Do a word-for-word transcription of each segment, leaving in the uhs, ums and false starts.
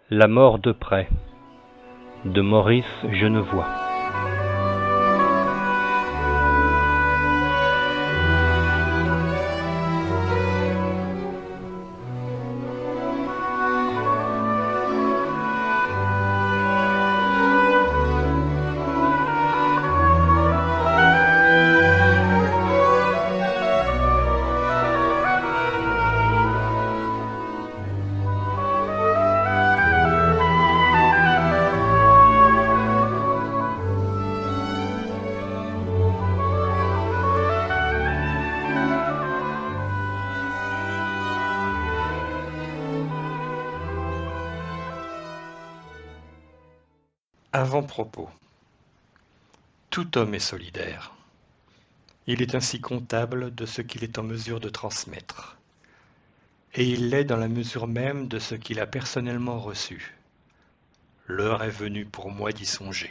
La mort de près de Maurice Genevoix. Avant-propos. Tout homme est solidaire. Il est ainsi comptable de ce qu'il est en mesure de transmettre. Et il l'est dans la mesure même de ce qu'il a personnellement reçu. L'heure est venue pour moi d'y songer.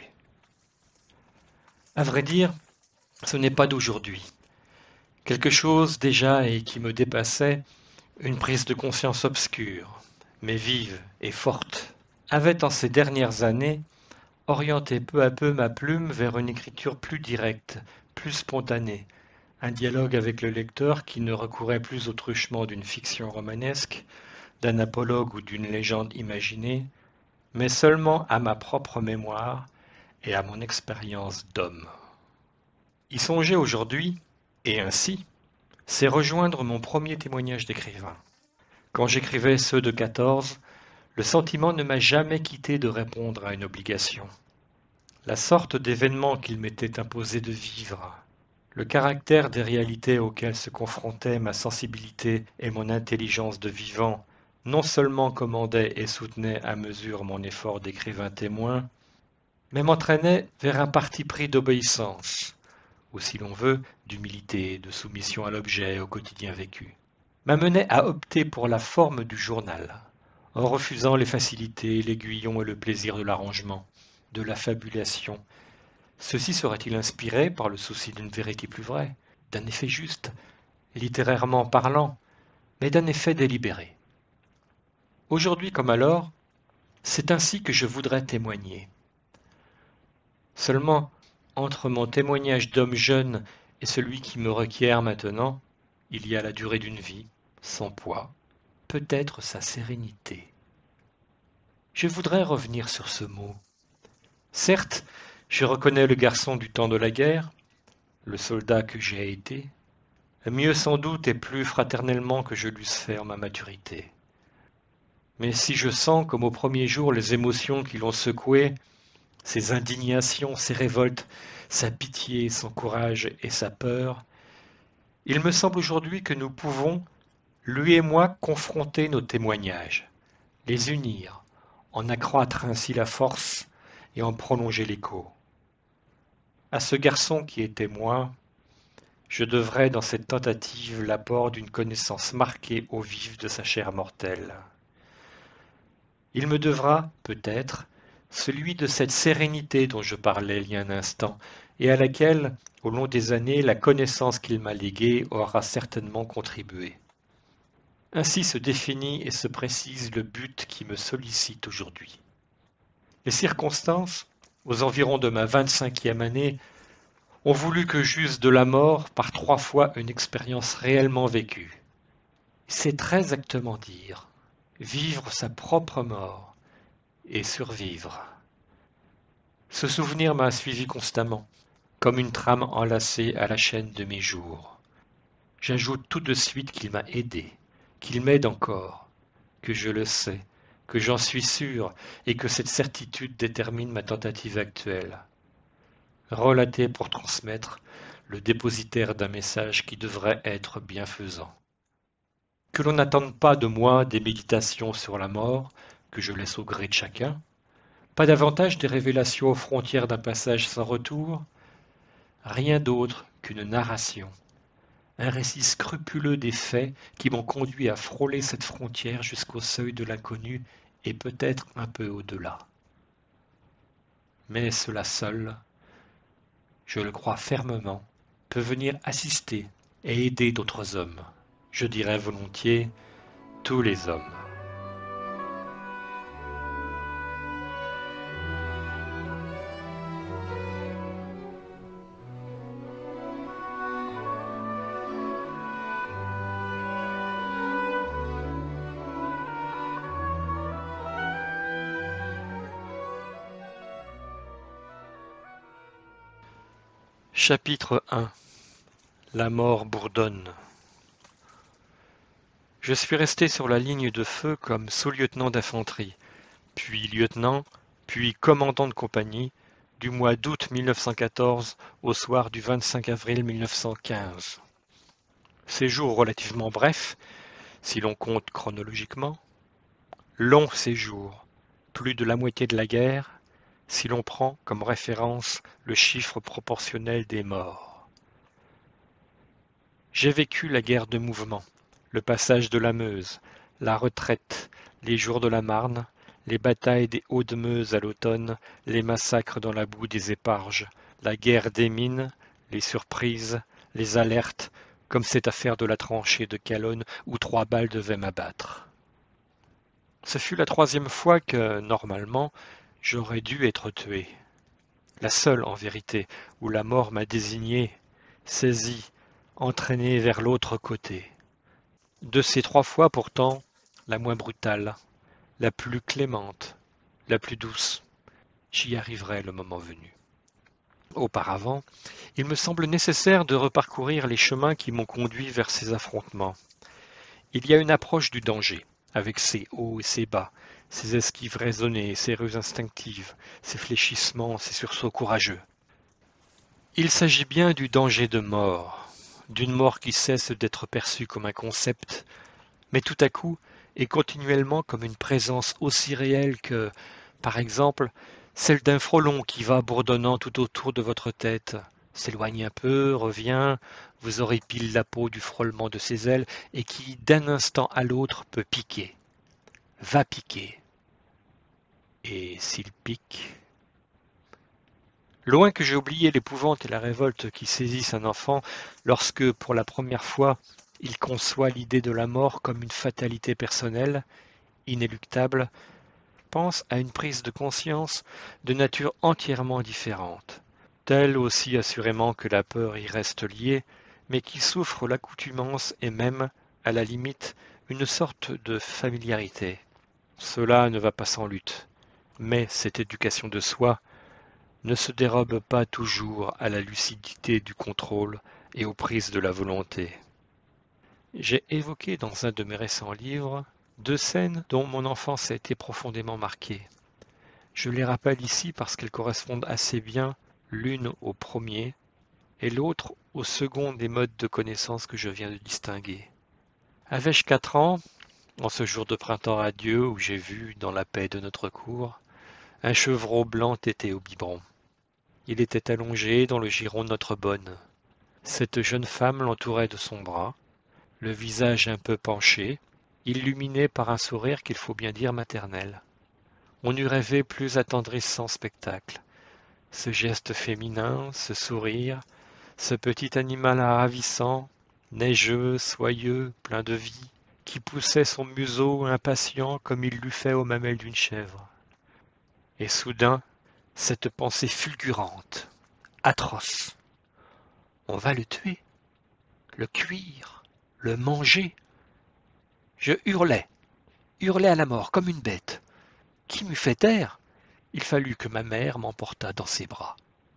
À vrai dire, ce n'est pas d'aujourd'hui. Quelque chose déjà et qui me dépassait, une prise de conscience obscure, mais vive et forte, avait en ces dernières années orienter peu à peu ma plume vers une écriture plus directe, plus spontanée, un dialogue avec le lecteur qui ne recourait plus au truchement d'une fiction romanesque, d'un apologue ou d'une légende imaginée, mais seulement à ma propre mémoire et à mon expérience d'homme. Y songer aujourd'hui, et ainsi, c'est rejoindre mon premier témoignage d'écrivain. Quand j'écrivais ceux de quatorze, le sentiment ne m'a jamais quitté de répondre à une obligation. La sorte d'événement qu'il m'était imposé de vivre, le caractère des réalités auxquelles se confrontaient ma sensibilité et mon intelligence de vivant, non seulement commandaient et soutenaient à mesure mon effort d'écrivain témoin, mais m'entraînaient vers un parti pris d'obéissance, ou si l'on veut, d'humilité, de soumission à l'objet, au quotidien vécu, m'amenaient à opter pour la forme du journal, en refusant les facilités, l'aiguillon et le plaisir de l'arrangement, de la fabulation. Ceci serait-il inspiré par le souci d'une vérité plus vraie, d'un effet juste, littérairement parlant, mais d'un effet délibéré. Aujourd'hui comme alors, c'est ainsi que je voudrais témoigner. Seulement, entre mon témoignage d'homme jeune et celui qui me requiert maintenant, il y a la durée d'une vie, son poids, peut-être sa sérénité. Je voudrais revenir sur ce mot. Certes, je reconnais le garçon du temps de la guerre, le soldat que j'ai été, mieux sans doute et plus fraternellement que je l'eusse fait en ma maturité. Mais si je sens comme au premier jour les émotions qui l'ont secoué, ses indignations, ses révoltes, sa pitié, son courage et sa peur, il me semble aujourd'hui que nous pouvons, lui et moi, confronter nos témoignages, les unir, en accroître ainsi la force et en prolonger l'écho. À ce garçon qui était moi, je devrais dans cette tentative l'apport d'une connaissance marquée au vif de sa chair mortelle. Il me devra, peut-être, celui de cette sérénité dont je parlais il y a un instant, et à laquelle, au long des années, la connaissance qu'il m'a léguée aura certainement contribué. Ainsi se définit et se précise le but qui me sollicite aujourd'hui. Les circonstances, aux environs de ma vingt-cinquième année, ont voulu que j'use de la mort par trois fois une expérience réellement vécue. C'est très exactement dire, vivre sa propre mort et survivre. Ce souvenir m'a suivi constamment, comme une trame enlacée à la chaîne de mes jours. J'ajoute tout de suite qu'il m'a aidé, qu'il m'aide encore, que je le sais, que j'en suis sûr et que cette certitude détermine ma tentative actuelle. Relater pour transmettre, le dépositaire d'un message qui devrait être bienfaisant. Que l'on n'attende pas de moi des méditations sur la mort, que je laisse au gré de chacun, pas davantage des révélations aux frontières d'un passage sans retour, rien d'autre qu'une narration, un récit scrupuleux des faits qui m'ont conduit à frôler cette frontière jusqu'au seuil de l'inconnu et peut-être un peu au-delà. Mais cela seul, je le crois fermement, peut venir assister et aider d'autres hommes, je dirais volontiers tous les hommes. Chapitre un. La mort bourdonne. Je suis resté sur la ligne de feu comme sous-lieutenant d'infanterie, puis lieutenant, puis commandant de compagnie, du mois d'août mille neuf cent quatorze au soir du vingt-cinq avril mille neuf cent quinze. Séjour relativement bref, si l'on compte chronologiquement. Long séjour, plus de la moitié de la guerre, si l'on prend comme référence le chiffre proportionnel des morts. J'ai vécu la guerre de mouvement, le passage de la Meuse, la retraite, les jours de la Marne, les batailles des Hauts-de-Meuse à l'automne, les massacres dans la boue des éparges, la guerre des mines, les surprises, les alertes, comme cette affaire de la tranchée de Calonne où trois balles devaient m'abattre. Ce fut la troisième fois que, normalement, j'aurais dû être tué. La seule, en vérité, où la mort m'a désigné, saisi, entraîné vers l'autre côté. De ces trois fois, pourtant, la moins brutale, la plus clémente, la plus douce. J'y arriverai le moment venu. Auparavant, il me semble nécessaire de reparcourir les chemins qui m'ont conduit vers ces affrontements. Il y a une approche du danger, avec ses hauts et ses bas, ses esquives raisonnées, ses rues instinctives, ses fléchissements, ses sursauts courageux. Il s'agit bien du danger de mort, d'une mort qui cesse d'être perçue comme un concept, mais tout à coup et continuellement comme une présence aussi réelle que, par exemple, celle d'un frelon qui va bourdonnant tout autour de votre tête, s'éloigne un peu, revient, vous horripile la peau du frôlement de ses ailes et qui, d'un instant à l'autre, peut piquer, va piquer. Et s'il pique... Loin que j'ai oublié l'épouvante et la révolte qui saisissent un enfant lorsque, pour la première fois, il conçoit l'idée de la mort comme une fatalité personnelle, inéluctable, pense à une prise de conscience de nature entièrement différente, telle aussi assurément que la peur y reste liée, mais qui souffre l'accoutumance et même, à la limite, une sorte de familiarité. Cela ne va pas sans lutte, mais cette éducation de soi ne se dérobe pas toujours à la lucidité du contrôle et aux prises de la volonté. J'ai évoqué dans un de mes récents livres deux scènes dont mon enfance a été profondément marquée. Je les rappelle ici parce qu'elles correspondent assez bien l'une au premier et l'autre au second des modes de connaissance que je viens de distinguer. Avais-je quatre ans, en ce jour de printemps radieux où j'ai vu, dans la paix de notre cour, un chevreau blanc téter au biberon. Il était allongé dans le giron de notre bonne. Cette jeune femme l'entourait de son bras, le visage un peu penché, illuminé par un sourire qu'il faut bien dire maternel. On eût rêvé plus attendrissant spectacle. Ce geste féminin, ce sourire, ce petit animal ravissant, neigeux, soyeux, plein de vie, qui poussait son museau impatient comme il l'eût fait aux mamelles d'une chèvre. Et soudain, cette pensée fulgurante, atroce. On va le tuer, le cuire, le manger. Je hurlais, hurlais à la mort comme une bête. Qui m'eût fait taire? Il fallut que ma mère m'emportât dans ses bras.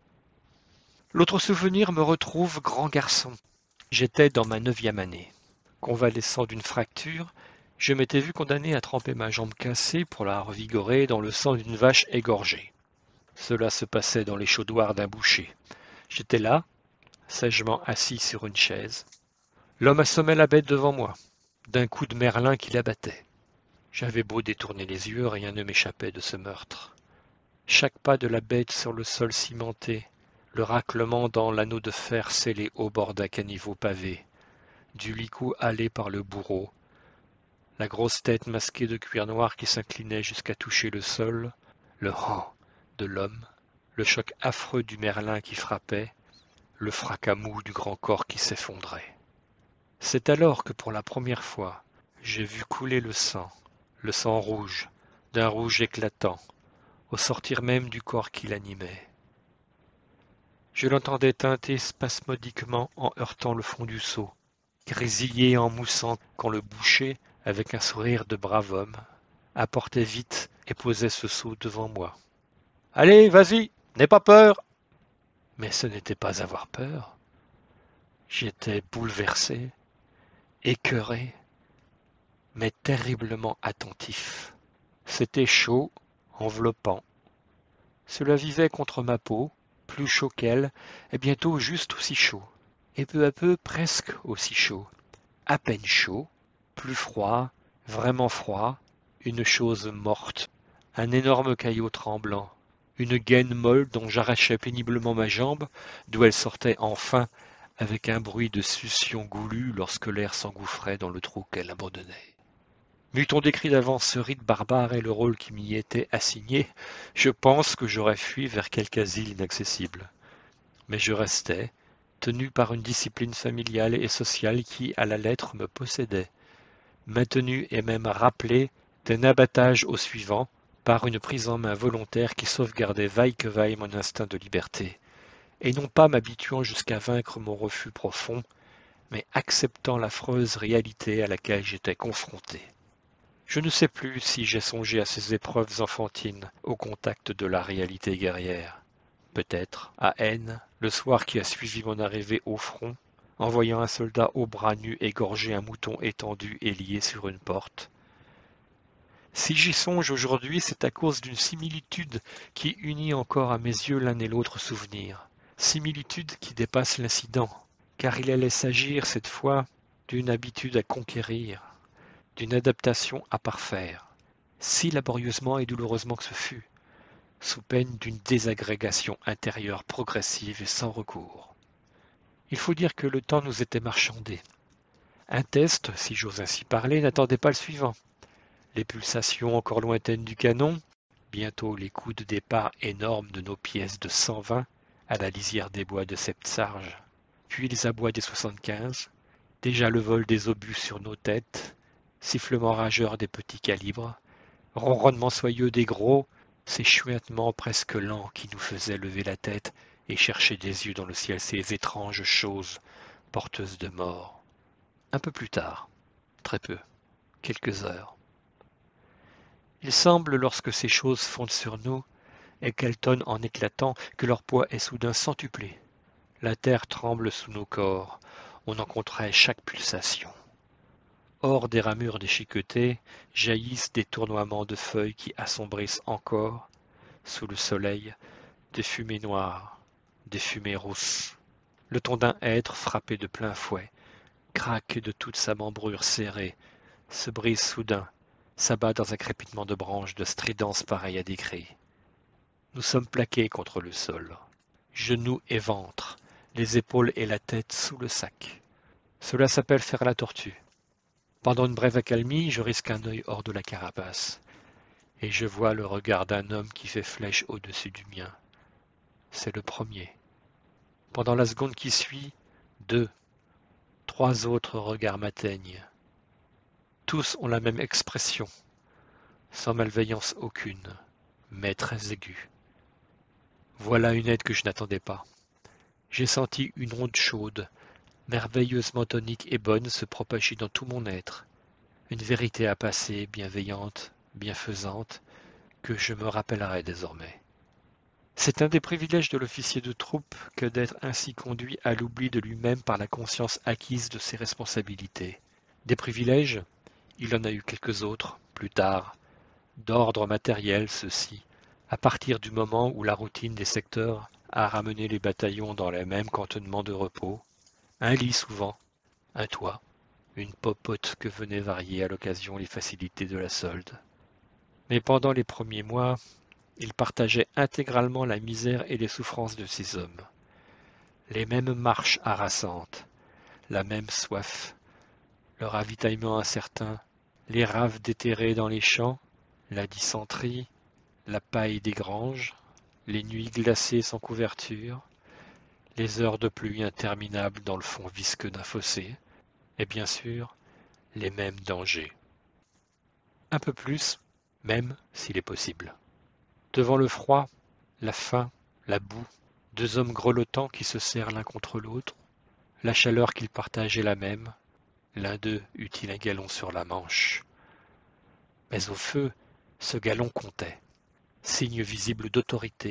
L'autre souvenir me retrouve grand garçon. J'étais dans ma neuvième année. Convalescent d'une fracture, je m'étais vu condamné à tremper ma jambe cassée pour la revigorer dans le sang d'une vache égorgée. Cela se passait dans l'échaudoir d'un boucher. J'étais là, sagement assis sur une chaise. L'homme assommait la bête devant moi, d'un coup de merlin qui l'abattait. J'avais beau détourner les yeux, rien ne m'échappait de ce meurtre. Chaque pas de la bête sur le sol cimenté, le raclement dans l'anneau de fer scellé au bord d'un caniveau pavé, du licou halé par le bourreau, la grosse tête masquée de cuir noir qui s'inclinait jusqu'à toucher le sol, le han de l'homme, le choc affreux du merlin qui frappait, le fracas mou du grand corps qui s'effondrait. C'est alors que pour la première fois, j'ai vu couler le sang, le sang rouge, d'un rouge éclatant, au sortir même du corps qui l'animait. Je l'entendais teinter spasmodiquement en heurtant le fond du seau, grésiller en moussant quand le boucher, avec un sourire de brave homme, apportait vite et posait ce seau devant moi. « Allez, vas-y, n'aie pas peur !» Mais ce n'était pas avoir peur. J'étais bouleversé, écœuré, mais terriblement attentif. C'était chaud, enveloppant. Cela vivait contre ma peau, plus chaud qu'elle, et bientôt juste aussi chaud. Et peu à peu presque aussi chaud. À peine chaud, plus froid, vraiment froid, une chose morte, un énorme caillot tremblant, une gaine molle dont j'arrachais péniblement ma jambe, d'où elle sortait enfin avec un bruit de succion goulue lorsque l'air s'engouffrait dans le trou qu'elle abandonnait. M'eût-on décrit d'avance ce rite barbare et le rôle qui m'y était assigné, je pense que j'aurais fui vers quelque asile inaccessible. Mais je restais, tenu par une discipline familiale et sociale qui, à la lettre, me possédait, maintenu et même rappelé d'un abattage au suivant, par une prise en main volontaire qui sauvegardait vaille que vaille mon instinct de liberté, et non pas m'habituant jusqu'à vaincre mon refus profond, mais acceptant l'affreuse réalité à laquelle j'étais confronté. Je ne sais plus si j'ai songé à ces épreuves enfantines au contact de la réalité guerrière. Peut-être, à Aisne, le soir qui a suivi mon arrivée au front, en voyant un soldat aux bras nus égorger un mouton étendu et lié sur une porte. Si j'y songe aujourd'hui, c'est à cause d'une similitude qui unit encore à mes yeux l'un et l'autre souvenir. Similitude qui dépasse l'incident, car il allait s'agir cette fois d'une habitude à conquérir, d'une adaptation à parfaire, si laborieusement et douloureusement que ce fût, sous peine d'une désagrégation intérieure progressive et sans recours. Il faut dire que le temps nous était marchandé. Un test, si j'ose ainsi parler, n'attendait pas le suivant. Les pulsations encore lointaines du canon, bientôt les coups de départ énormes de nos pièces de cent vingt à la lisière des bois de Septsarges, puis les abois des soixante-quinze, déjà le vol des obus sur nos têtes, sifflements rageurs des petits calibres, ronronnements soyeux des gros, ces chuintements presque lents qui nous faisaient lever la tête et chercher des yeux dans le ciel ces étranges choses porteuses de mort. Un peu plus tard, très peu, quelques heures. Il semble, lorsque ces choses fondent sur nous, et qu'elles tonnent en éclatant, que leur poids est soudain centuplé. La terre tremble sous nos corps, on en contrait chaque pulsation. Hors des ramures déchiquetées, jaillissent des tournoiements de feuilles qui assombrissent encore, sous le soleil, des fumées noires, des fumées rousses. Le ton d'un hêtre frappé de plein fouet, craque de toute sa membrure serrée, se brise soudain, s'abat dans un crépitement de branches de stridence pareille à des cris. Nous sommes plaqués contre le sol, genoux et ventre, les épaules et la tête sous le sac. Cela s'appelle faire la tortue. Pendant une brève accalmie, je risque un œil hors de la carapace, et je vois le regard d'un homme qui fait flèche au-dessus du mien. C'est le premier. Pendant la seconde qui suit, deux, trois autres regards m'atteignent. Tous ont la même expression, sans malveillance aucune, mais très aiguë. Voilà une aide que je n'attendais pas. J'ai senti une onde chaude, merveilleusement tonique et bonne se propager dans tout mon être, une vérité à passer, bienveillante, bienfaisante, que je me rappellerai désormais. C'est un des privilèges de l'officier de troupe que d'être ainsi conduit à l'oubli de lui-même par la conscience acquise de ses responsabilités. Des privilèges, il en a eu quelques autres, plus tard, d'ordre matériel ceux-ci, à partir du moment où la routine des secteurs a ramené les bataillons dans les mêmes cantonnements de repos, un lit souvent, un toit, une popote que venaient varier à l'occasion les facilités de la solde. Mais pendant les premiers mois, il partageait intégralement la misère et les souffrances de ces hommes. Les mêmes marches harassantes, la même soif, le ravitaillement incertain, les raves déterrées dans les champs, la dysenterie, la paille des granges, les nuits glacées sans couverture, les heures de pluie interminables dans le fond visqueux d'un fossé, et bien sûr, les mêmes dangers. Un peu plus, même s'il est possible. Devant le froid, la faim, la boue, deux hommes grelottants qui se serrent l'un contre l'autre, la chaleur qu'ils partagent est la même, l'un d'eux eut-il un galon sur la manche. Mais au feu, ce galon comptait, signe visible d'autorité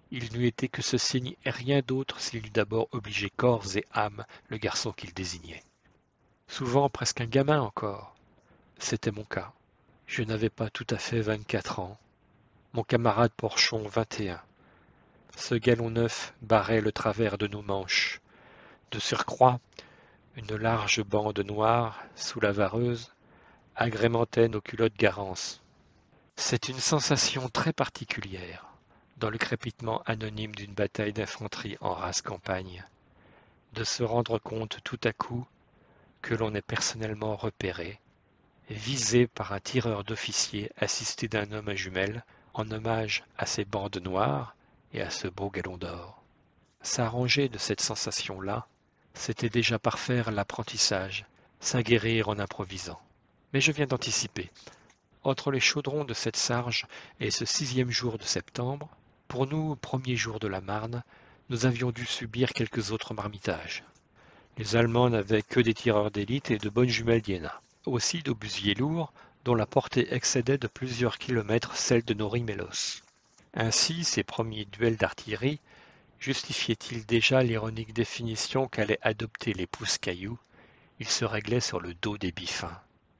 Il n'eût été que ce signe et rien d'autre s'il eût d'abord obligé corps et âme le garçon qu'il désignait. Souvent presque un gamin encore. C'était mon cas. Je n'avais pas tout à fait vingt-quatre ans. Mon camarade Porchon, vingt et un. Ce galon neuf barrait le travers de nos manches. De surcroît, une large bande noire, sous la vareuse, agrémentait nos culottes Garance. C'est une sensation très particulière, dans le crépitement anonyme d'une bataille d'infanterie en rase campagne, de se rendre compte tout à coup que l'on est personnellement repéré, visé par un tireur d'officier assisté d'un homme à jumelles, en hommage à ces bandes noires et à ce beau galon d'or. S'arranger de cette sensation-là, c'était déjà parfaire l'apprentissage, s'aguerrir en improvisant. Mais je viens d'anticiper. Entre les chaudrons de cette Sarge et ce sixième jour de septembre, pour nous, premier jour de la Marne, nous avions dû subir quelques autres marmitages. Les Allemands n'avaient que des tireurs d'élite et de bonnes jumelles d'Iéna. Aussi d'obusiers lourds, dont la portée excédait de plusieurs kilomètres celle de nos rimélos. Ainsi, ces premiers duels d'artillerie justifiaient-ils déjà l'ironique définition qu'allaient adopter les pousse-cailloux? Ils se réglaient sur le dos des biffins.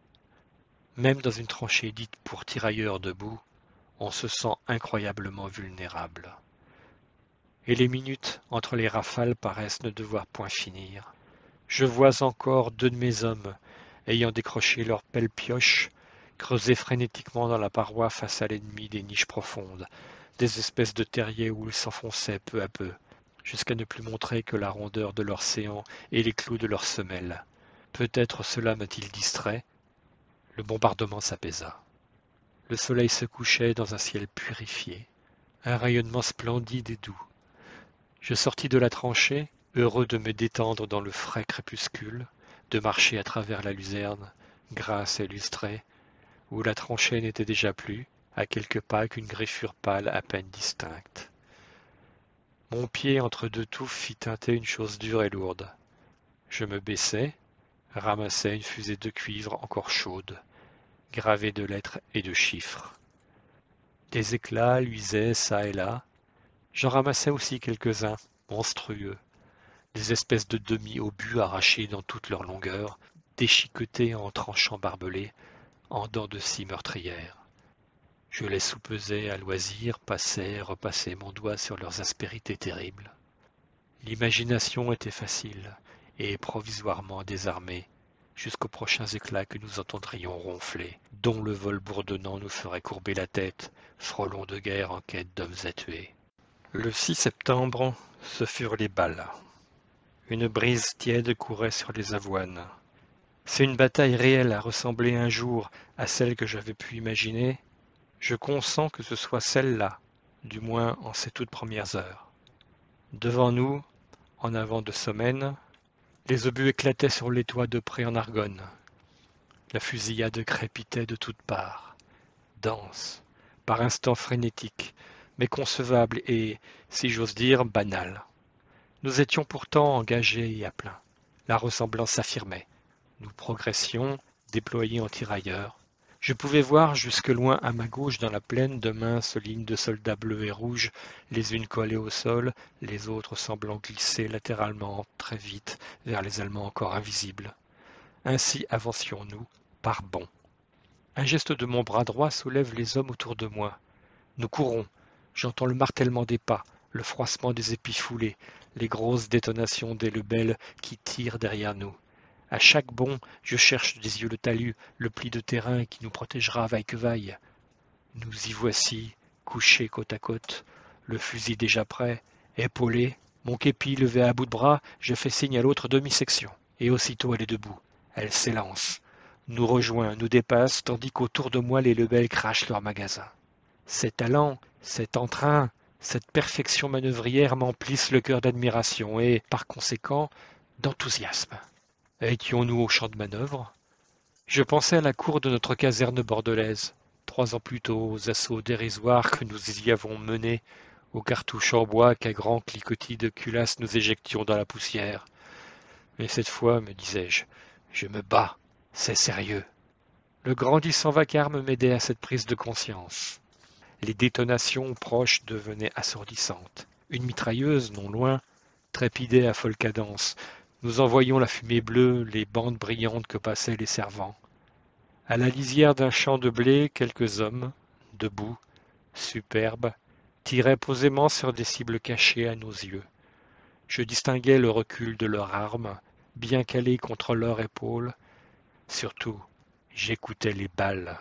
Même dans une tranchée dite pour tirailleurs debout, on se sent incroyablement vulnérable. Et les minutes entre les rafales paraissent ne devoir point finir. Je vois encore deux de mes hommes, ayant décroché leur pelle-pioche, creuser frénétiquement dans la paroi face à l'ennemi des niches profondes, des espèces de terriers où ils s'enfonçaient peu à peu, jusqu'à ne plus montrer que la rondeur de leurs séants et les clous de leurs semelles. Peut-être cela m'a-t-il distrait. Le bombardement s'apaisa. Le soleil se couchait dans un ciel purifié, un rayonnement splendide et doux. Je sortis de la tranchée, heureux de me détendre dans le frais crépuscule, de marcher à travers la luzerne, grasse et lustrée, où la tranchée n'était déjà plus, à quelques pas qu'une griffure pâle à peine distincte. Mon pied entre deux touffes fit teinter une chose dure et lourde. Je me baissai, ramassai une fusée de cuivre encore chaude, gravée de lettres et de chiffres. Des éclats luisaient çà et là. J'en ramassai aussi quelques-uns, monstrueux, des espèces de demi-obus arrachés dans toute leur longueur, déchiquetés en tranchants barbelés, en dents de scie meurtrières. Je les soupesais à loisir, passais, repassais mon doigt sur leurs aspérités terribles. L'imagination était facile et provisoirement désarmée, jusqu'aux prochains éclats que nous entendrions ronfler, dont le vol bourdonnant nous ferait courber la tête, frelons de guerre en quête d'hommes à tuer. Le six septembre, ce furent les balles. Une brise tiède courait sur les avoines. Si une bataille réelle a ressemblé un jour à celle que j'avais pu imaginer, je consens que ce soit celle-là, du moins en ces toutes premières heures. Devant nous, en avant de Sommène, les obus éclataient sur les toits de pré en Argonne. La fusillade crépitait de toutes parts, dense, par instants frénétique, mais concevable et, si j'ose dire, banal. Nous étions pourtant engagés et à plein. La ressemblance s'affirmait. Nous progressions, déployés en tirailleurs. Je pouvais voir jusque loin à ma gauche dans la plaine de minces lignes de soldats bleus et rouges, les unes collées au sol, les autres semblant glisser latéralement très vite vers les Allemands encore invisibles. Ainsi avancions-nous, par bonds. Un geste de mon bras droit soulève les hommes autour de moi. Nous courons. J'entends le martèlement des pas, le froissement des épis foulés, les grosses détonations des lebelles qui tirent derrière nous. À chaque bond, je cherche des yeux le talus, le pli de terrain qui nous protégera vaille que vaille. Nous y voici, couchés côte à côte, le fusil déjà prêt, épaulé, mon képi levé à bout de bras, je fais signe à l'autre demi-section. Et aussitôt elle est debout, elle s'élance, nous rejoint, nous dépasse, tandis qu'autour de moi les lebelles crachent leurs magasins. Ces talents, cet entrain, cette perfection manœuvrière m'emplissent le cœur d'admiration et, par conséquent, d'enthousiasme. Étions-nous au champ de manœuvre? Je pensais à la cour de notre caserne bordelaise, trois ans plus tôt, aux assauts dérisoires que nous y avons menés, aux cartouches en bois qu'à grands cliquetis de culasse nous éjections dans la poussière. Mais cette fois, me disais-je, je me bats, c'est sérieux. Le grandissant vacarme m'aidait à cette prise de conscience. Les détonations proches devenaient assourdissantes. Une mitrailleuse, non loin, trépidait à folle cadence. Nous envoyions la fumée bleue, les bandes brillantes que passaient les servants. À la lisière d'un champ de blé, quelques hommes, debout, superbes, tiraient posément sur des cibles cachées à nos yeux. Je distinguais le recul de leurs armes, bien calées contre leurs épaules. Surtout, j'écoutais les balles.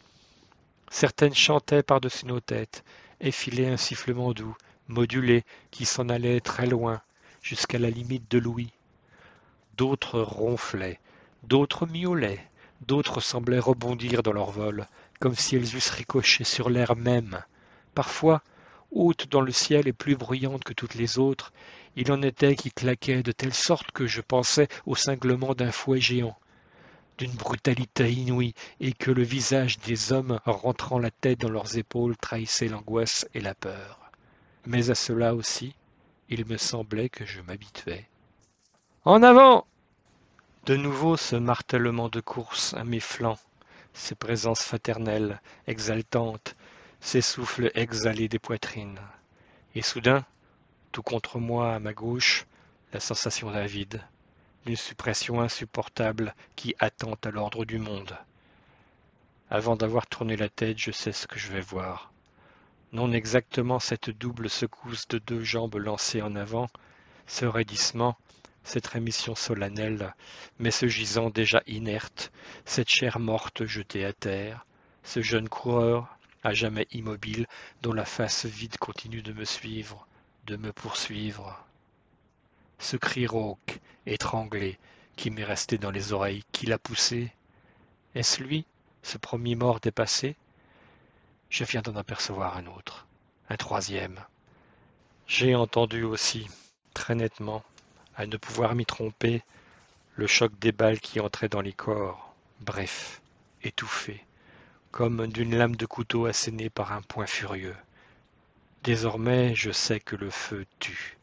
Certaines chantaient par-dessus nos têtes, effilaient un sifflement doux, modulé, qui s'en allait très loin, jusqu'à la limite de l'ouïe. D'autres ronflaient, d'autres miaulaient, d'autres semblaient rebondir dans leur vol, comme si elles eussent ricoché sur l'air même. Parfois, haute dans le ciel et plus bruyante que toutes les autres, il en était qui claquaient de telle sorte que je pensais au cinglement d'un fouet géant, d'une brutalité inouïe, et que le visage des hommes rentrant la tête dans leurs épaules trahissait l'angoisse et la peur. Mais à cela aussi, il me semblait que je m'habituais. En avant! De nouveau ce martèlement de course à mes flancs, ces présences fraternelles, exaltantes, ces souffles exhalés des poitrines. Et soudain, tout contre moi à ma gauche, la sensation d'un vide, d'une suppression insupportable qui attente à l'ordre du monde. Avant d'avoir tourné la tête, je sais ce que je vais voir. Non exactement cette double secousse de deux jambes lancées en avant, ce raidissement, cette rémission solennelle, mais ce gisant déjà inerte, cette chair morte jetée à terre, ce jeune coureur, à jamais immobile, dont la face vide continue de me suivre, de me poursuivre. Ce cri rauque, étranglé, qui m'est resté dans les oreilles, qui l'a poussé? Est-ce lui, ce premier mort dépassé? Je viens d'en apercevoir un autre, un troisième. J'ai entendu aussi, très nettement, à ne pouvoir m'y tromper, le choc des balles qui entraient dans les corps, bref, étouffé, comme d'une lame de couteau assénée par un poing furieux. Désormais, je sais que le feu tue.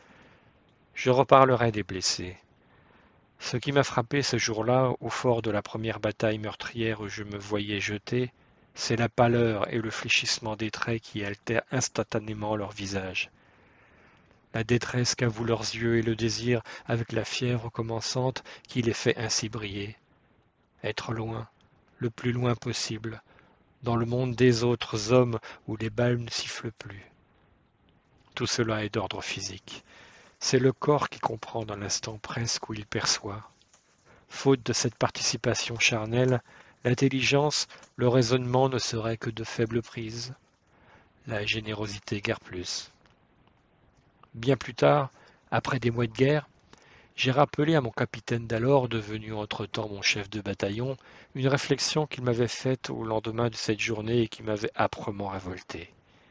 Je reparlerai des blessés. Ce qui m'a frappé ce jour-là, au fort de la première bataille meurtrière où je me voyais jeter, c'est la pâleur et le fléchissement des traits qui altèrent instantanément leur visage. La détresse qu'avouent leurs yeux et le désir avec la fièvre commençante qui les fait ainsi briller. Être loin, le plus loin possible, dans le monde des autres hommes où les balles ne sifflent plus. Tout cela est d'ordre physique. C'est le corps qui comprend dans l'instant presque où il perçoit. Faute de cette participation charnelle, l'intelligence, le raisonnement ne seraient que de faibles prises. La générosité guère plus. Bien plus tard, après des mois de guerre, j'ai rappelé à mon capitaine d'alors, devenu entre-temps mon chef de bataillon, une réflexion qu'il m'avait faite au lendemain de cette journée et qui m'avait âprement révolté.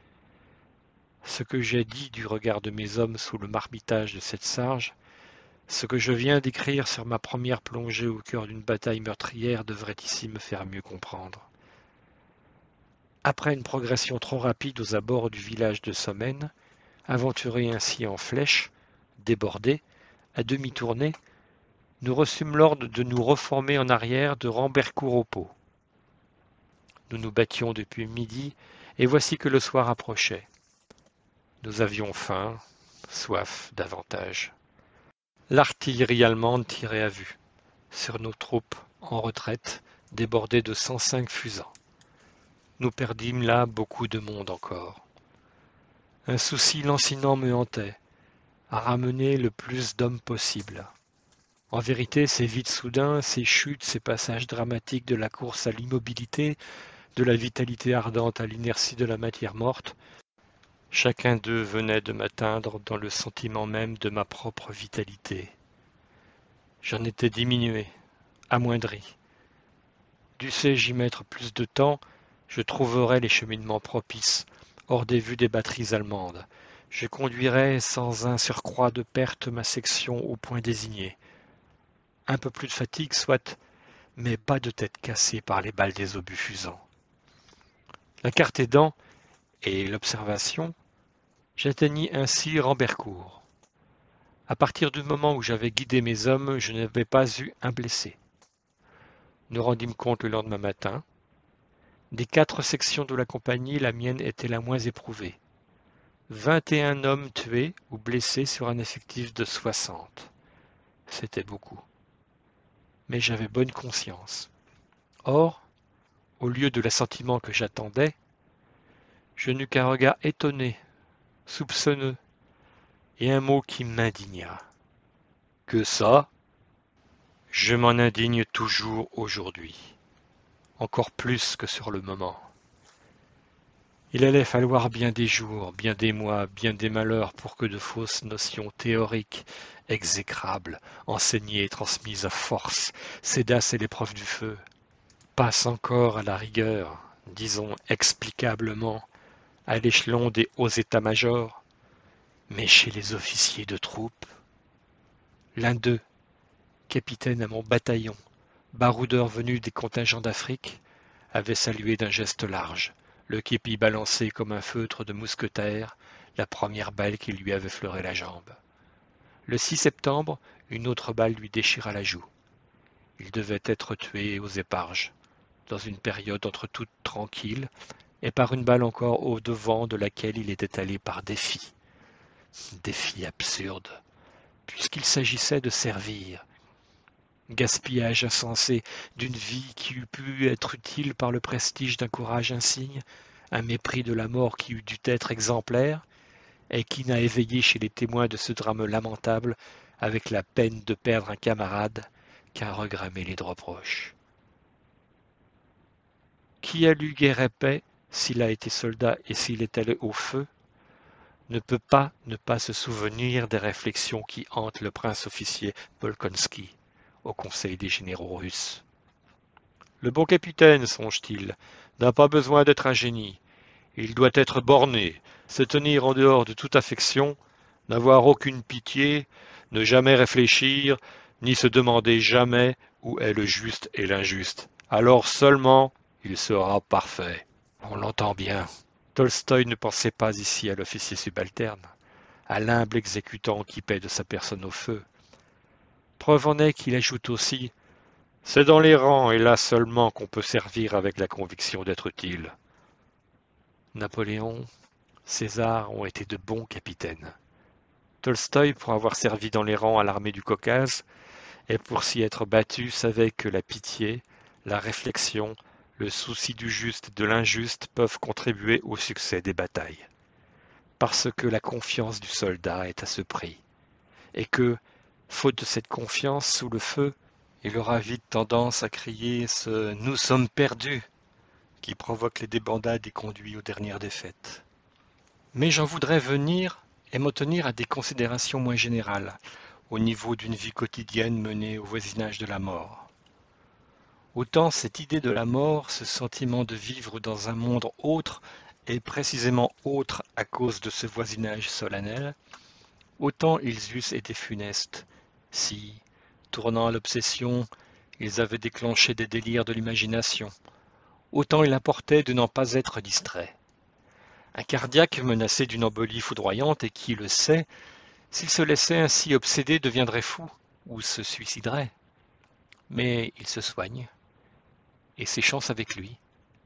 Ce que j'ai dit du regard de mes hommes sous le marmitage de cette sarge, ce que je viens d'écrire sur ma première plongée au cœur d'une bataille meurtrière devrait ici me faire mieux comprendre. Après une progression trop rapide aux abords du village de Sommène, aventuré ainsi en flèche, débordé, à demi tourné, nous reçûmes l'ordre de nous reformer en arrière de Rambercourt au Pau. Nous nous battions depuis midi, et voici que le soir approchait. Nous avions faim, soif davantage. L'artillerie allemande tirait à vue, sur nos troupes en retraite, débordées de cent cinq fusants. Nous perdîmes là beaucoup de monde encore. Un souci lancinant me hantait, à ramener le plus d'hommes possible. En vérité, ces vides soudains, ces chutes, ces passages dramatiques de la course à l'immobilité, de la vitalité ardente à l'inertie de la matière morte, chacun d'eux venait de m'atteindre dans le sentiment même de ma propre vitalité. J'en étais diminué, amoindri. Dussé-je y mettre plus de temps, je trouverais les cheminements propices, hors des vues des batteries allemandes. Je conduirais sans un surcroît de perte ma section au point désigné. Un peu plus de fatigue, soit, mais pas de tête cassée par les balles des obus fusants. La carte aidant, et l'observation, j'atteignis ainsi Rambercourt. À partir du moment où j'avais guidé mes hommes, je n'avais pas eu un blessé. Nous rendîmes compte le lendemain matin. Des quatre sections de la compagnie, la mienne était la moins éprouvée. vingt et un hommes tués ou blessés sur un effectif de soixante. C'était beaucoup. Mais j'avais bonne conscience. Or, au lieu de l'assentiment que j'attendais, je n'eus qu'un regard étonné, soupçonneux, et un mot qui m'indigna. Que ça? Je m'en indigne toujours aujourd'hui, encore plus que sur le moment. Il allait falloir bien des jours, bien des mois, bien des malheurs pour que de fausses notions théoriques, exécrables, enseignées et transmises à force, cédassent l'épreuve du feu, passent encore à la rigueur, disons explicablement, à l'échelon des hauts états-majors, mais chez les officiers de troupe. L'un d'eux, capitaine à mon bataillon, baroudeur venu des contingents d'Afrique, avait salué d'un geste large, le képi balancé comme un feutre de mousquetaire, la première balle qui lui avait fleuré la jambe. Le six septembre, une autre balle lui déchira la joue. Il devait être tué aux éparges, dans une période entre toutes tranquille, et par une balle encore au-devant de laquelle il était allé par défi. Défi absurde, puisqu'il s'agissait de servir. Gaspillage insensé d'une vie qui eût pu être utile par le prestige d'un courage insigne, un mépris de la mort qui eût dû être exemplaire, et qui n'a éveillé chez les témoins de ce drame lamentable, avec la peine de perdre un camarade, qu'un regret mêlé de reproches. Qui a lu Guerre et Paix, s'il a été soldat et s'il est allé au feu, ne peut pas ne pas se souvenir des réflexions qui hantent le prince-officier Bolkonski au Conseil des généraux russes. Le bon capitaine, songe-t-il, n'a pas besoin d'être un génie. Il doit être borné, se tenir en dehors de toute affection, n'avoir aucune pitié, ne jamais réfléchir, ni se demander jamais où est le juste et l'injuste. Alors seulement il sera parfait. On l'entend bien. Tolstoï ne pensait pas ici à l'officier subalterne, à l'humble exécutant qui paie de sa personne au feu. Preuve en est qu'il ajoute aussi « C'est dans les rangs et là seulement qu'on peut servir avec la conviction d'être utile. » Napoléon, César ont été de bons capitaines. Tolstoï, pour avoir servi dans les rangs à l'armée du Caucase, et pour s'y être battu, savait que la pitié, la réflexion, le souci du juste et de l'injuste peuvent contribuer au succès des batailles. Parce que la confiance du soldat est à ce prix, et que, faute de cette confiance sous le feu, il aura vite tendance à crier ce « nous sommes perdus » qui provoque les débandades et conduit aux dernières défaites. Mais j'en voudrais venir et m'en tenir à des considérations moins générales, au niveau d'une vie quotidienne menée au voisinage de la mort. Autant cette idée de la mort, ce sentiment de vivre dans un monde autre, est précisément autre à cause de ce voisinage solennel, autant ils eussent été funestes, si, tournant à l'obsession, ils avaient déclenché des délires de l'imagination, autant il importait de n'en pas être distrait. Un cardiaque menacé d'une embolie foudroyante et qui le sait, s'il se laissait ainsi obséder deviendrait fou ou se suiciderait. Mais il se soigne, et ses chances avec lui.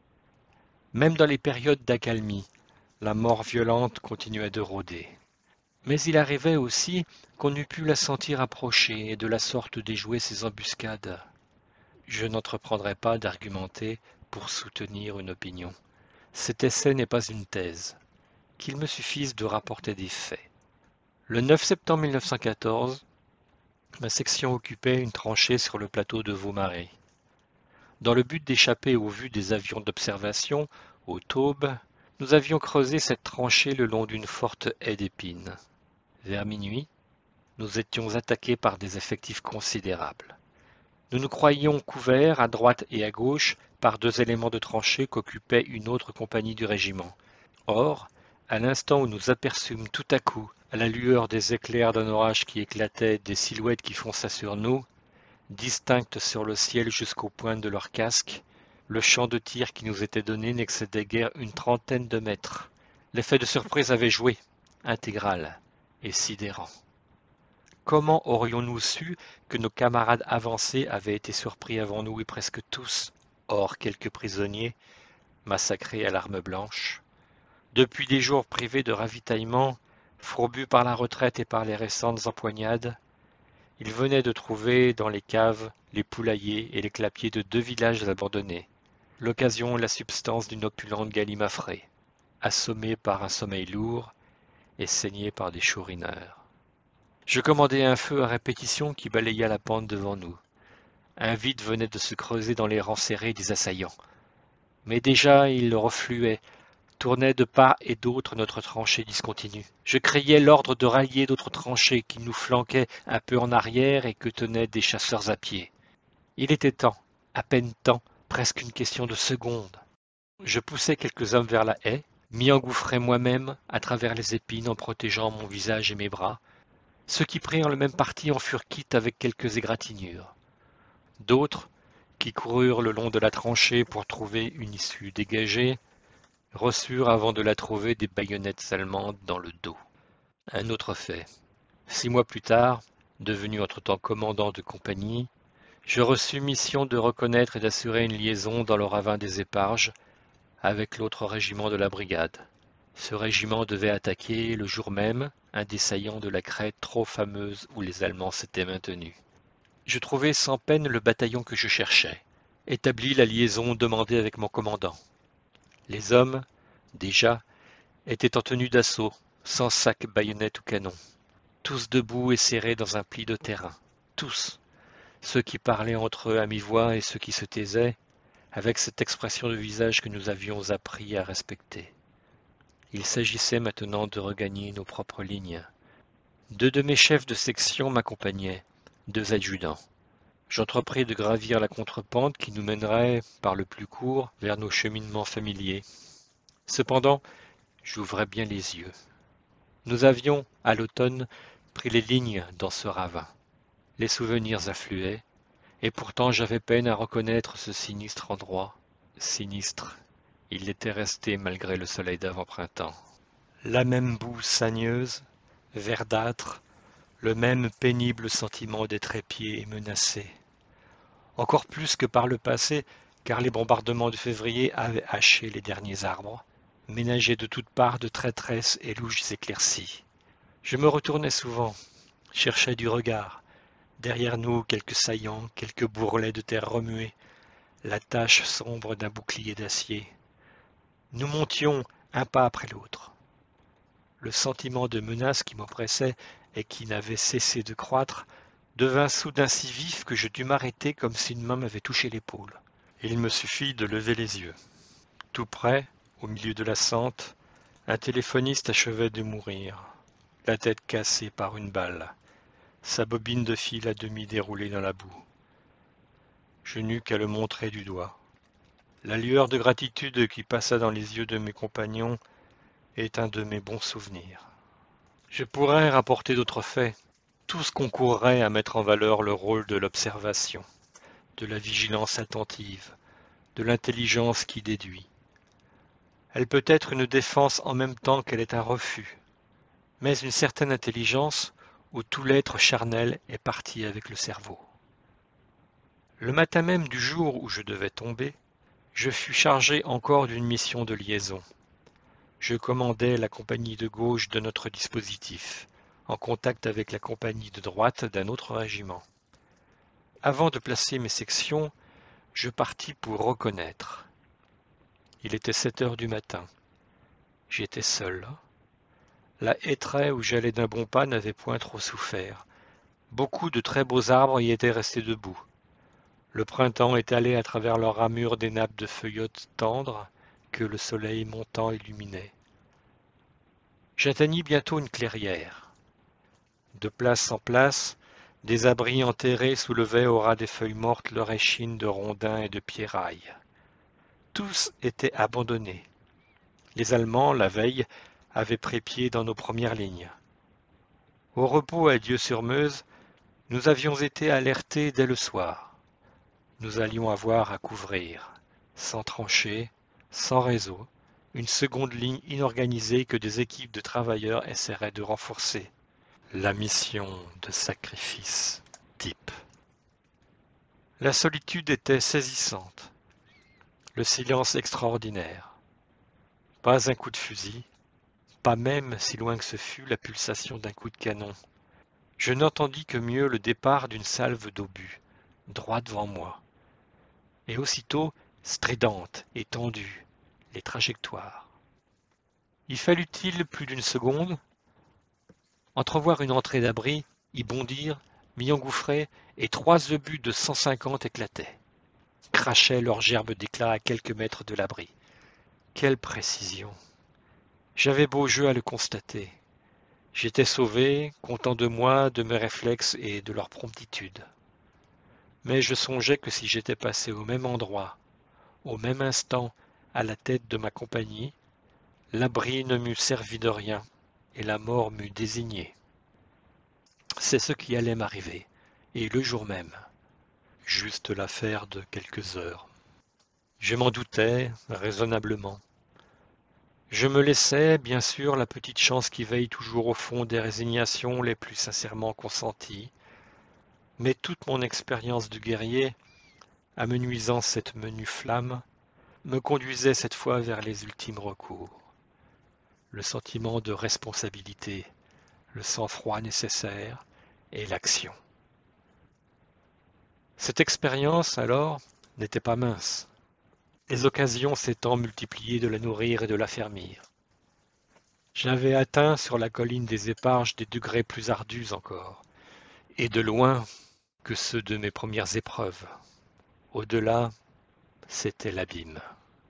Même dans les périodes d'accalmie, la mort violente continuait de rôder. Mais il arrivait aussi qu'on eût pu la sentir approcher et de la sorte déjouer ses embuscades. Je n'entreprendrai pas d'argumenter pour soutenir une opinion. Cet essai n'est pas une thèse, qu'il me suffise de rapporter des faits. Le neuf septembre mille neuf cent quatorze, ma section occupait une tranchée sur le plateau de Vaumaré. Dans le but d'échapper aux vues des avions d'observation, aux taubes, nous avions creusé cette tranchée le long d'une forte haie d'épines. Vers minuit, nous étions attaqués par des effectifs considérables. Nous nous croyions couverts à droite et à gauche par deux éléments de tranchée qu'occupait une autre compagnie du régiment. Or, à l'instant où nous aperçûmes tout à coup, à la lueur des éclairs d'un orage qui éclatait, des silhouettes qui fonçaient sur nous, distinctes sur le ciel jusqu'aux pointes de leurs casques, le champ de tir qui nous était donné n'excédait guère une trentaine de mètres. L'effet de surprise avait joué, intégral et sidérant. Comment aurions-nous su que nos camarades avancés avaient été surpris avant nous et presque tous, hors quelques prisonniers, massacrés à l'arme blanche, depuis des jours privés de ravitaillement, fourbus par la retraite et par les récentes empoignades, ils venaient de trouver dans les caves les poulaillers et les clapiers de deux villages abandonnés, l'occasion et la substance d'une opulente galimafrée, assommés par un sommeil lourd et saignés par des chourineurs. Je commandai un feu à répétition qui balaya la pente devant nous. Un vide venait de se creuser dans les rangs serrés des assaillants. Mais déjà il refluait, tournait de part et d'autre notre tranchée discontinue. Je criais l'ordre de rallier d'autres tranchées qui nous flanquaient un peu en arrière et que tenaient des chasseurs à pied. Il était temps, à peine temps, presque une question de secondes. Je poussai quelques hommes vers la haie, m'y engouffrai moi-même à travers les épines en protégeant mon visage et mes bras. Ceux qui prirent le même parti en furent quittes avec quelques égratignures. D'autres, qui coururent le long de la tranchée pour trouver une issue dégagée, reçurent avant de la trouver des baïonnettes allemandes dans le dos. Un autre fait. Six mois plus tard, devenu entre-temps commandant de compagnie, je reçus mission de reconnaître et d'assurer une liaison dans le ravin des Éparges avec l'autre régiment de la brigade. Ce régiment devait attaquer le jour même un des saillants de la crête trop fameuse où les Allemands s'étaient maintenus. Je trouvai sans peine le bataillon que je cherchais, établis la liaison demandée avec mon commandant. Les hommes, déjà, étaient en tenue d'assaut, sans sac, baïonnette ou canon, tous debout et serrés dans un pli de terrain, tous, ceux qui parlaient entre eux à mi-voix et ceux qui se taisaient, avec cette expression de visage que nous avions appris à respecter. Il s'agissait maintenant de regagner nos propres lignes. Deux de mes chefs de section m'accompagnaient, deux adjudants. J'entrepris de gravir la contrepente qui nous mènerait, par le plus court, vers nos cheminements familiers. Cependant, j'ouvrais bien les yeux. Nous avions, à l'automne, pris les lignes dans ce ravin. Les souvenirs affluaient, et pourtant j'avais peine à reconnaître ce sinistre endroit. Sinistre, il l'était resté malgré le soleil d'avant-printemps. La même boue sagneuse, verdâtre, le même pénible sentiment d'être épié et menacé. Encore plus que par le passé, car les bombardements de février avaient haché les derniers arbres, ménagé de toutes parts de traîtresses et louches éclaircies. Je me retournais souvent, cherchais du regard. Derrière nous, quelques saillants, quelques bourrelets de terre remués, la tache sombre d'un bouclier d'acier. Nous montions un pas après l'autre. Le sentiment de menace qui m'oppressait et qui n'avait cessé de croître devint soudain si vif que je dus m'arrêter comme si une main m'avait touché l'épaule. Il me suffit de lever les yeux. Tout près, au milieu de la sente, un téléphoniste achevait de mourir, la tête cassée par une balle, sa bobine de fil à demi déroulée dans la boue. Je n'eus qu'à le montrer du doigt. La lueur de gratitude qui passa dans les yeux de mes compagnons est un de mes bons souvenirs. Je pourrais rapporter d'autres faits. Tous concourraient à mettre en valeur le rôle de l'observation, de la vigilance attentive, de l'intelligence qui déduit. Elle peut être une défense en même temps qu'elle est un refus, mais une certaine intelligence où tout l'être charnel est parti avec le cerveau. Le matin même du jour où je devais tomber, je fus chargé encore d'une mission de liaison. Je commandais la compagnie de gauche de notre dispositif, en contact avec la compagnie de droite d'un autre régiment. Avant de placer mes sections, je partis pour reconnaître. Il était sept heures du matin. J'étais seul. La hêtraie où j'allais d'un bon pas n'avait point trop souffert. Beaucoup de très beaux arbres y étaient restés debout. Le printemps étalait à travers leurs ramures des nappes de feuillottes tendres que le soleil montant illuminait. J'atteignis bientôt une clairière. De place en place, des abris enterrés soulevaient au ras des feuilles mortes leur échine de rondins et de pierrailles. Tous étaient abandonnés. Les Allemands, la veille, avaient pris pied dans nos premières lignes. Au repos à Dieu-sur-Meuse, nous avions été alertés dès le soir. Nous allions avoir à couvrir, sans tranchées, sans réseau, une seconde ligne inorganisée que des équipes de travailleurs essaieraient de renforcer. La mission de sacrifice type. La solitude était saisissante. Le silence extraordinaire. Pas un coup de fusil, pas même, si loin que ce fût, la pulsation d'un coup de canon. Je n'entendis que mieux le départ d'une salve d'obus, droit devant moi. Et aussitôt, stridente et tendue, les trajectoires. Y fallut-il plus d'une seconde? Entrevoir une entrée d'abri, y bondir, m'y engouffrer, et trois obus de cent cinquante éclataient, crachaient leurs gerbes d'éclats à quelques mètres de l'abri. Quelle précision! J'avais beau jeu à le constater. J'étais sauvé, content de moi, de mes réflexes et de leur promptitude. Mais je songeais que si j'étais passé au même endroit, au même instant, à la tête de ma compagnie, l'abri ne m'eût servi de rien et la mort m'eût désigné. C'est ce qui allait m'arriver, et le jour même, juste l'affaire de quelques heures. Je m'en doutais, raisonnablement. Je me laissais, bien sûr, la petite chance qui veille toujours au fond des résignations les plus sincèrement consenties, mais toute mon expérience de guerrier, amenuisant cette menue flamme, me conduisait cette fois vers les ultimes recours. Le sentiment de responsabilité, le sang-froid nécessaire et l'action. Cette expérience, alors, n'était pas mince, les occasions s'étant multipliées de la nourrir et de l'affermir. J'avais atteint sur la colline des Éparges des degrés plus ardus encore, et de loin que ceux de mes premières épreuves. Au-delà, c'était l'abîme.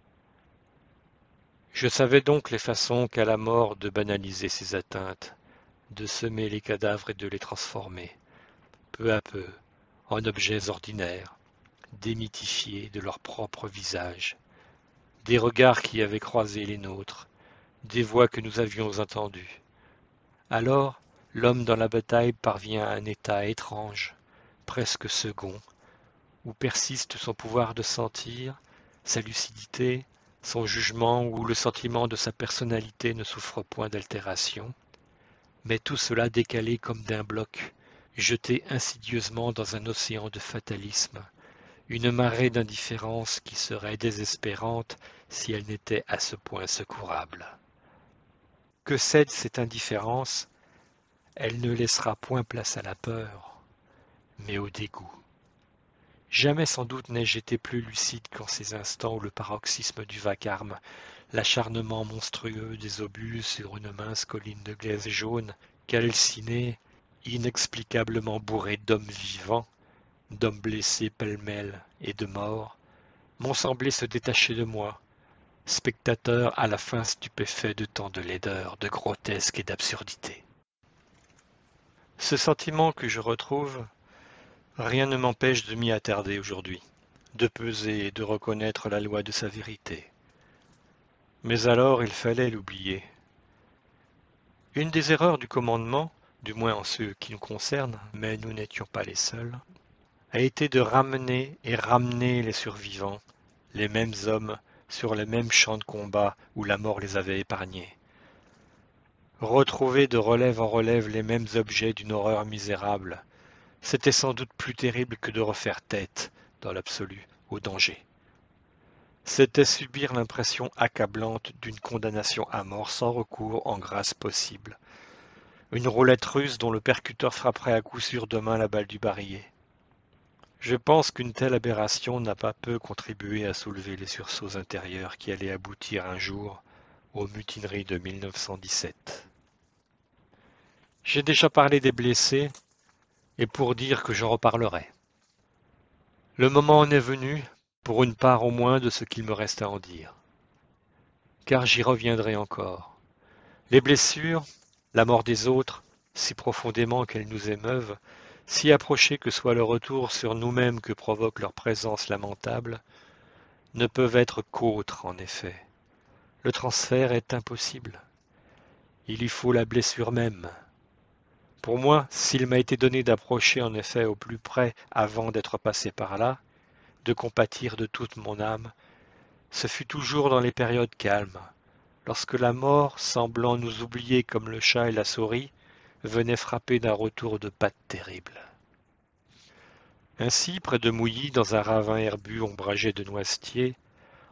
Je savais donc les façons qu'a la mort de banaliser ses atteintes, de semer les cadavres et de les transformer, peu à peu, en objets ordinaires, démythifiés de leur propre visage, des regards qui avaient croisé les nôtres, des voix que nous avions entendues. Alors, l'homme dans la bataille parvient à un état étrange, presque second, où persiste son pouvoir de sentir, sa lucidité, son jugement, où le sentiment de sa personnalité ne souffre point d'altération, mais tout cela décalé comme d'un bloc, jeté insidieusement dans un océan de fatalisme, une marée d'indifférence qui serait désespérante si elle n'était à ce point secourable. Que cède cette indifférence, elle ne laissera point place à la peur, mais au dégoût. Jamais sans doute n'ai-je été plus lucide qu'en ces instants où le paroxysme du vacarme, l'acharnement monstrueux des obus sur une mince colline de glaise jaune, calcinée, inexplicablement bourrée d'hommes vivants, d'hommes blessés pêle-mêle et de morts, m'ont semblé se détacher de moi, spectateur à la fin stupéfait de tant de laideur, de grotesque et d'absurdité. Ce sentiment que je retrouve, rien ne m'empêche de m'y attarder aujourd'hui, de peser et de reconnaître la loi de sa vérité. Mais alors il fallait l'oublier. Une des erreurs du commandement, du moins en ce qui nous concerne, mais nous n'étions pas les seuls, a été de ramener et ramener les survivants, les mêmes hommes, sur les mêmes champs de combat où la mort les avait épargnés. Retrouver de relève en relève les mêmes objets d'une horreur misérable, c'était sans doute plus terrible que de refaire tête, dans l'absolu, au danger. C'était subir l'impression accablante d'une condamnation à mort sans recours en grâce possible, une roulette russe dont le percuteur frapperait à coup sûr demain la balle du barillet. Je pense qu'une telle aberration n'a pas peu contribué à soulever les sursauts intérieurs qui allaient aboutir un jour aux mutineries de mille neuf cent dix-sept. J'ai déjà parlé des blessés, et pour dire que j'en reparlerai. Le moment en est venu, pour une part au moins de ce qu'il me reste à en dire. Car j'y reviendrai encore. Les blessures, la mort des autres, si profondément qu'elles nous émeuvent, si approchées que soit le retour sur nous-mêmes que provoque leur présence lamentable, ne peuvent être qu'autres en effet. Le transfert est impossible. Il y faut la blessure même. Pour moi, s'il m'a été donné d'approcher en effet au plus près avant d'être passé par là, de compatir de toute mon âme, ce fut toujours dans les périodes calmes, lorsque la mort, semblant nous oublier comme le chat et la souris, venait frapper d'un retour de patte terrible. Ainsi, près de Mouilly, dans un ravin herbu ombragé de noisetiers,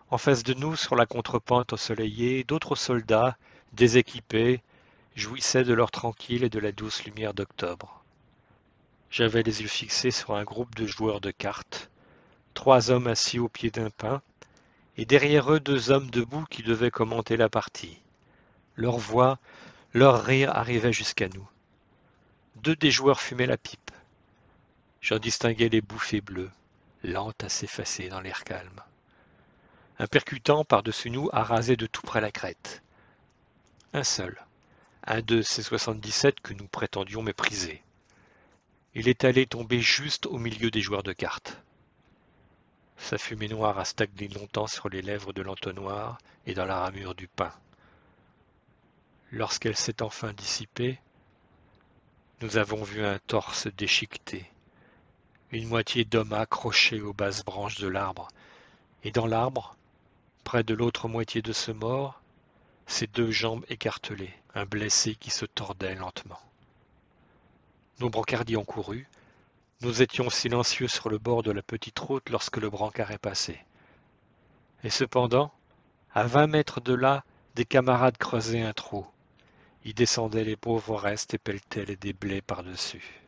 En face de nous, sur la contrepente ensoleillée, d'autres soldats, déséquipés, jouissaient de l'heure tranquille et de la douce lumière d'octobre. J'avais les yeux fixés sur un groupe de joueurs de cartes, trois hommes assis au pied d'un pin, et derrière eux deux hommes debout qui devaient commenter la partie. Leur voix, leur rire arrivaient jusqu'à nous. Deux des joueurs fumaient la pipe. J'en distinguais les bouffées bleues, lentes à s'effacer dans l'air calme. Un percutant par-dessus nous a rasé de tout près la crête. Un seul, un de ces soixante-dix-sept que nous prétendions mépriser. Il est allé tomber juste au milieu des joueurs de cartes. Sa fumée noire a stagné longtemps sur les lèvres de l'entonnoir et dans la ramure du pain. Lorsqu'elle s'est enfin dissipée, nous avons vu un torse déchiqueté, une moitié d'homme accroché aux basses branches de l'arbre, et dans l'arbre, près de l'autre moitié de ce mort, ses deux jambes écartelées, un blessé qui se tordait lentement. Nos brancardiers ont couru. Nous étions silencieux sur le bord de la petite route lorsque le brancard est passé. Et cependant, à vingt mètres de là, des camarades creusaient un trou. Y descendaient les pauvres restes et pelletaient les déblais par-dessus.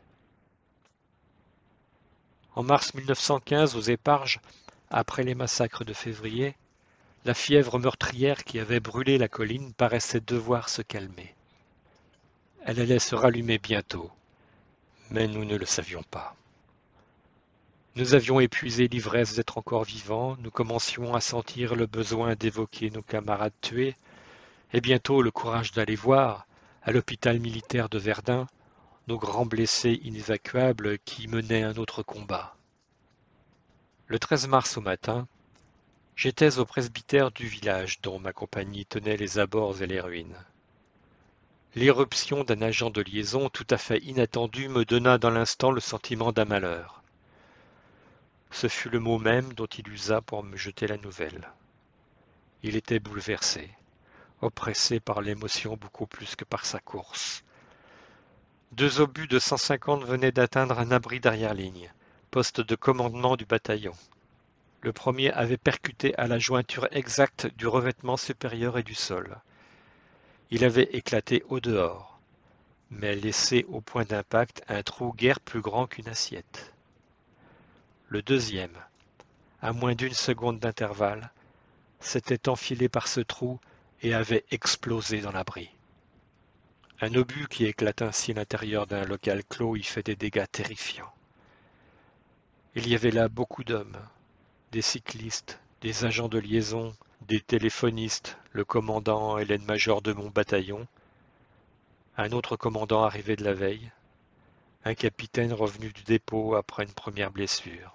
En mars mille neuf cent quinze, aux Éparges, après les massacres de février, la fièvre meurtrière qui avait brûlé la colline paraissait devoir se calmer. Elle allait se rallumer bientôt, mais nous ne le savions pas. Nous avions épuisé l'ivresse d'être encore vivants, nous commencions à sentir le besoin d'évoquer nos camarades tués, et bientôt le courage d'aller voir, à l'hôpital militaire de Verdun, nos grands blessés inévacuables qui menaient un autre combat. Le treize mars au matin, j'étais au presbytère du village dont ma compagnie tenait les abords et les ruines. L'irruption d'un agent de liaison tout à fait inattendu me donna dans l'instant le sentiment d'un malheur. Ce fut le mot même dont il usa pour me jeter la nouvelle. Il était bouleversé, oppressé par l'émotion beaucoup plus que par sa course. Deux obus de cent cinquante venaient d'atteindre un abri d'arrière-ligne, poste de commandement du bataillon. Le premier avait percuté à la jointure exacte du revêtement supérieur et du sol. Il avait éclaté au dehors, mais laissé au point d'impact un trou guère plus grand qu'une assiette. Le deuxième, à moins d'une seconde d'intervalle, s'était enfilé par ce trou et avait explosé dans l'abri. Un obus qui éclate ainsi l'intérieur d'un local clos y fait des dégâts terrifiants. Il y avait là beaucoup d'hommes, des cyclistes, des agents de liaison, des téléphonistes, le commandant et l'aide-major de mon bataillon, un autre commandant arrivé de la veille, un capitaine revenu du dépôt après une première blessure.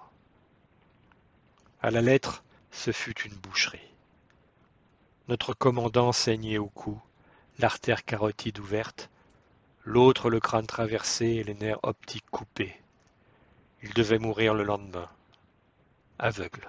À la lettre, ce fut une boucherie. Notre commandant saignait au cou, l'artère carotide ouverte, l'autre le crâne traversé et les nerfs optiques coupés. Il devait mourir le lendemain, aveugle.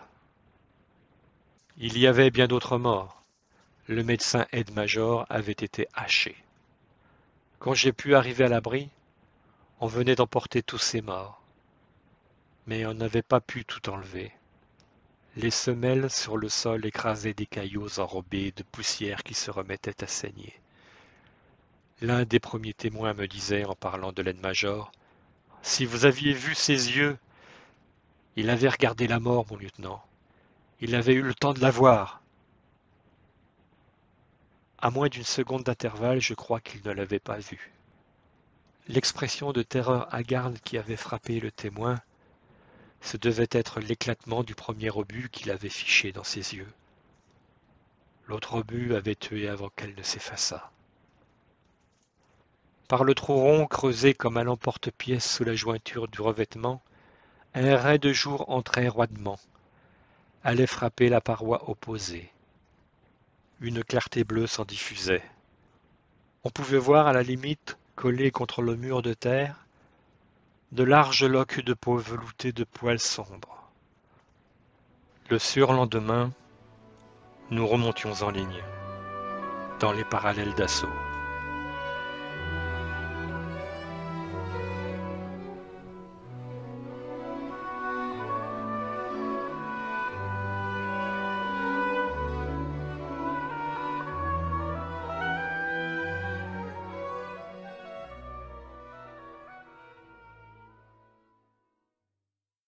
Il y avait bien d'autres morts. Le médecin aide-major avait été haché. Quand j'ai pu arriver à l'abri, on venait d'emporter tous ces morts. Mais on n'avait pas pu tout enlever. Les semelles sur le sol écrasaient des cailloux enrobés de poussière qui se remettaient à saigner. L'un des premiers témoins me disait en parlant de l'aide-major, « Si vous aviez vu ses yeux, il avait regardé la mort, mon lieutenant. Il avait eu le temps de la voir. » À moins d'une seconde d'intervalle, je crois qu'il ne l'avait pas vue. L'expression de terreur hagarde qui avait frappé le témoin, ce devait être l'éclatement du premier obus qu'il avait fiché dans ses yeux. L'autre obus avait tué avant qu'elle ne s'effaçât. Par le trou rond creusé comme à l'emporte-pièce sous la jointure du revêtement, un ray de jour entrait roidement, allait frapper la paroi opposée. Une clarté bleue s'en diffusait. On pouvait voir à la limite, collés contre le mur de terre, de larges loques de peau veloutées de poils sombres. Le surlendemain, nous remontions en ligne, dans les parallèles d'assaut.